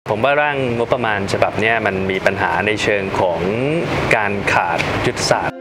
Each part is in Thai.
ผมว่าร่างงบประมาณฉบับนี้มันมีปัญหาในเชิงของการขาดยุทธศาสตร์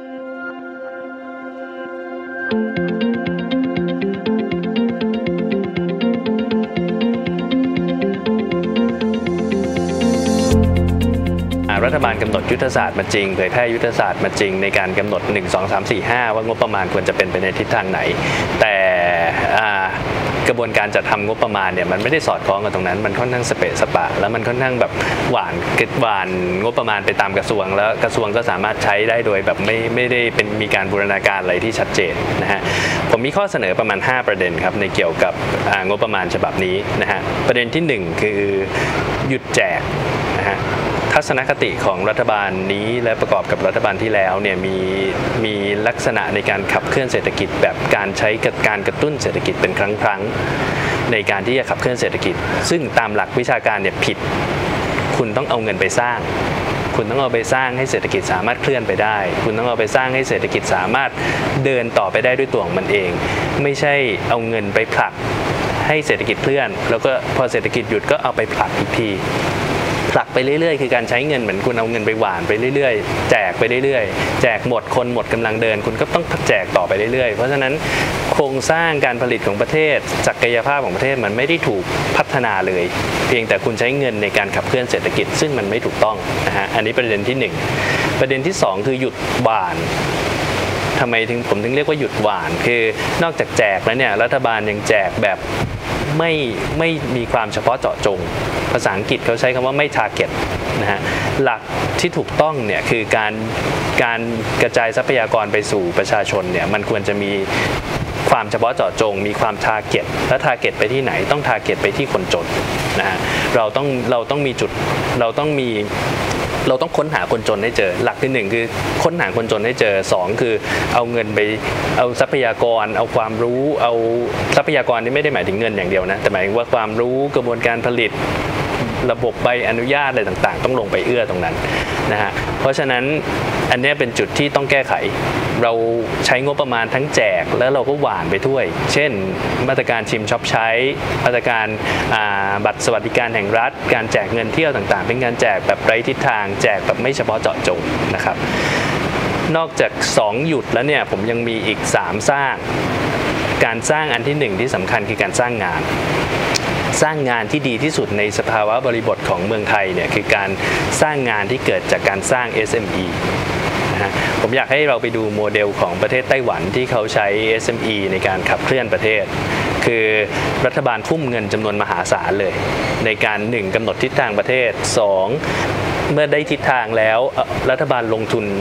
รัฐบาลกำหนดยุทธศาสตร์มาจริงเผยแพร่ยุทธศาสตร์มาจริงในการกำหนด1 2 3 4 5ว่างบประมาณควรจะเป็นไปในทิศทางไหนแต่กระบวนการจัดทำงบประมาณเนี่ยมันไม่ได้สอดคล้องกันตรงนั้นมันค่อนข้างสเปะสปะแล้วมันค่อนข้างแบบหวานงบประมาณไปตามกระทรวงแล้วกระทรวงก็สามารถใช้ได้โดยแบบไม่ได้เป็นมีการบูรณาการอะไรที่ชัดเจนนะฮะผมมีข้อเสนอประมาณ5ประเด็นครับในเกี่ยวกับงบประมาณฉบับนี้นะฮะประเด็นที่1คือหยุดแจกนะฮะทัศนคติของรัฐบาลนี้และประกอบกับรัฐบาลที่แล้วเนี่ยมีลักษณะในการขับเคลื่อนเศรษฐกิจแบบการใช้การกระตุ้นเศรษฐกิจเป็นครั้งในการที่จะขับเคลื่อนเศรษฐกิจซึ่งตามหลักวิชาการเนี่ยผิดคุณต้องเอาเงินไปสร้างคุณต้องเอาไปสร้างให้เศรษฐกิจสามารถเคลื่อนไปได้คุณต้องเอาไปสร้างให้เศรษฐกิจสามารถเดินต่อไปได้ด้วยตัวของมันเองไม่ใช่เอาเงินไปผลักให้เศรษฐกิจเคลื่อนแล้วก็พอเศรษฐกิจหยุดก็เอาไปผลักอีกทีผลักไปเรื่อยๆคือการใช้เงินเหมือนคุณเอาเงินไปหว่านไปเรื่อยๆแจกไปเรื่อยๆแจกหมดคนหมดกำลังเดินคุณก็ต้องแจกต่อไปเรื่อยๆเพราะฉะนั้นโครงสร้างการผลิตของประเทศศักยภาพของประเทศมันไม่ได้ถูกพัฒนาเลยเพียงแต่คุณใช้เงินในการขับเคลื่อนเศรษฐกิจซึ่งมันไม่ถูกต้องนะฮะอันนี้ประเด็นที่1ประเด็นที่2คือหยุดหว่านทำไมผมถึงเรียกว่าหยุดหว่านคือนอกจากแจกแล้วเนี่ยรัฐบาลยังแจกแบบไม่มีความเฉพาะเจาะจงภาษาอังกฤษเขาใช้คำว่าไม่ target นะฮะหลักที่ถูกต้องเนี่ยคือการกระจายทรัพยากรไปสู่ประชาชนเนี่ยมันควรจะมีความเฉพาะเจาะจงมีความ target และ target ไปที่ไหนต้อง target ไปที่คนจนนะฮะเราต้องมีจุดเราต้องค้นหาคนจนให้เจอหลักที่1คือค้นหาคนจนให้เจอ2คือเอาเงินไปเอาทรัพยากรเอาความรู้เอาทรัพยากรนี่ไม่ได้หมายถึงเงินอย่างเดียวนะแต่หมายถึงว่าความรู้กระบวนการผลิตระบบใบอนุญาตอะไรต่างๆต้องลงไปเอื้อตรงนั้นนะฮะเพราะฉะนั้นอันนี้เป็นจุดที่ต้องแก้ไขเราใช้งบประมาณทั้งแจกแล้วเราก็หว่านไปด้วยเช่นมาตรการชิมช็อปใช้มาตรการบัตรสวัสดิการแห่งรัฐการแจกเงินเที่ยวต่างๆเป็นการแจกแบบไร้ทิศทางแจกแบบไม่เฉพาะเจาะจงนะครับนอกจาก2หยุดแล้วเนี่ยผมยังมีอีก3สร้างการสร้างอันที่1ที่สำคัญคือการสร้างงานที่ดีที่สุดในสภาวะบริบทของเมืองไทยเนี่ยคือการสร้างงานที่เกิดจากการสร้าง SME นะฮะผมอยากให้เราไปดูโมเดลของประเทศไต้หวันที่เขาใช้ SME ในการขับเคลื่อนประเทศคือรัฐบาลทุ่มเงินจำนวนมหาศาลเลยในการ1กำหนดทิศทางประเทศ2เมื่อได้ทิศทางแล้วรัฐบาลลงทุน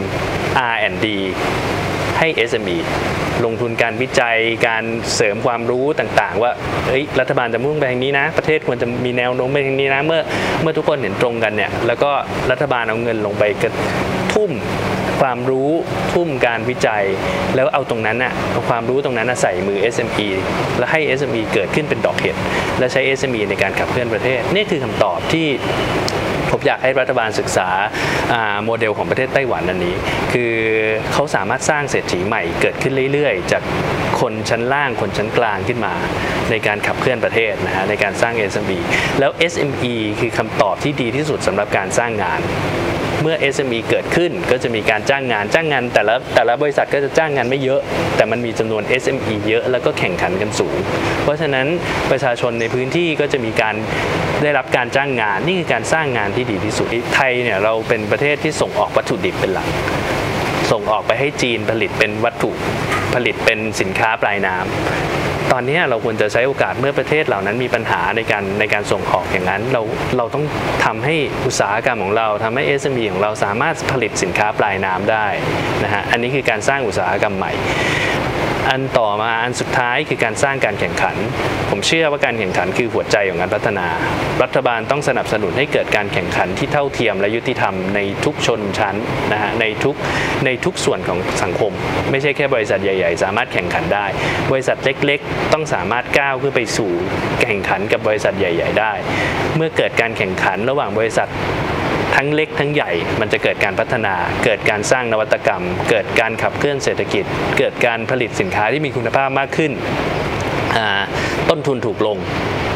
R&D ให้ SME ลงทุนการวิจัยการเสริมความรู้ต่างๆว่ารัฐบาลจะมุ่งไปทางนี้นะประเทศควรจะมีแนวโน้มไปทางนี้นะเมื่อทุกคนเห็นตรงกันเนี่ยแล้วก็รัฐบาลเอาเงินลงไปกระทุ่มความรู้ทุ่มการวิจัยแล้วเอาตรงนั้นน่ะเอาความรู้ตรงนั้นน่ะใส่มือ SME แล้วให้ SME เกิดขึ้นเป็นดอกเห็ดและใช้ SME ในการขับเคลื่อนประเทศนี่คือคำตอบที่ผมอยากให้รัฐบาลศึกษาโมเดลของประเทศไต้หวันอันนี้คือเขาสามารถสร้างเศรษฐีใหม่เกิดขึ้นเรื่อยๆจากคนชั้นล่างคนชั้นกลางขึ้นมาในการขับเคลื่อนประเทศนะฮะในการสร้าง SME แล้ว SME คือคำตอบที่ดีที่สุดสำหรับการสร้างงานเมื่อ SME เกิดขึ้นก็จะมีการจ้างงานแต่ละบริษัทก็จะจ้างงานไม่เยอะแต่มันมีจำนวน SME เยอะแล้วก็แข่งขันกันสูงเพราะฉะนั้นประชาชนในพื้นที่ก็จะมีการได้รับการจ้างงานนี่คือการสร้างงานที่ดีที่สุดไทยเนี่ยเราเป็นประเทศที่ส่งออกวัตถุดิบเป็นหลักส่งออกไปให้จีนผลิตเป็นวัตถุผลิตเป็นสินค้าปลายน้ำตอนนี้เราควรจะใช้โอกาสเมื่อประเทศเหล่านั้นมีปัญหาในการส่งออกอย่างนั้นเราต้องทำให้อุตสาหกรรมของเราทำให้ SME ของเราสามารถผลิตสินค้าปลายน้ำได้นะฮะอันนี้คือการสร้างอุตสาหกรรมใหม่อันต่อมาอันสุดท้ายคือการสร้างการแข่งขันผมเชื่อว่าการแข่งขันคือหัวใจของการพัฒนารัฐบาลต้องสนับสนุนให้เกิดการแข่งขันที่เท่าเทียมและยุติธรรมในทุกชนชั้นนะฮะในทุกส่วนของสังคมไม่ใช่แค่บริษัทใหญ่ๆสามารถแข่งขันได้บริษัทเล็กๆต้องสามารถก้าวขึ้นไปสู่แข่งขันกับบริษัทใหญ่ๆได้เมื่อเกิดการแข่งขันระหว่างบริษัททั้งเล็กทั้งใหญ่มันจะเกิดการพัฒนาเกิดการสร้างนวัตกรรมเกิดการขับเคลื่อนเศรษฐกิจเกิดการผลิตสินค้าที่มีคุณภาพมากขึ้นต้นทุนถูกลง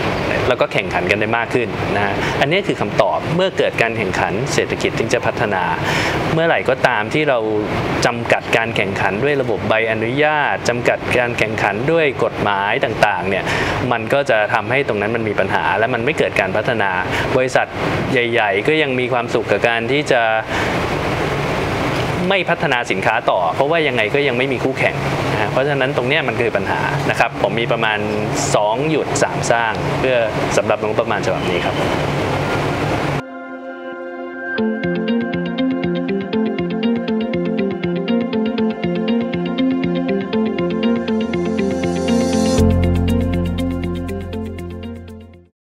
แล้วก็แข่งขันกันได้มากขึ้นนะอันนี้คือคำตอบเมื่อเกิดการแข่งขันเศรษฐกิจถึงจะพัฒนาเมื่อไหร่ก็ตามที่เราจำกัดการแข่งขันด้วยระบบใบอนุญาตจำกัดการแข่งขันด้วยกฎหมายต่างๆเนี่ยมันก็จะทำให้ตรงนั้นมันมีปัญหาและมันไม่เกิดการพัฒนาบริษัทใหญ่ๆก็ยังมีความสุขกับการที่จะไม่พัฒนาสินค้าต่อเพราะว่ายังไงก็ยังไม่มีคู่แข่งนะเพราะฉะนั้นตรงนี้มันคือปัญหานะครับผมมีประมาณ2หยุด3สร้างเพื่อสำหรับงบประมาณฉบับนี้ครับ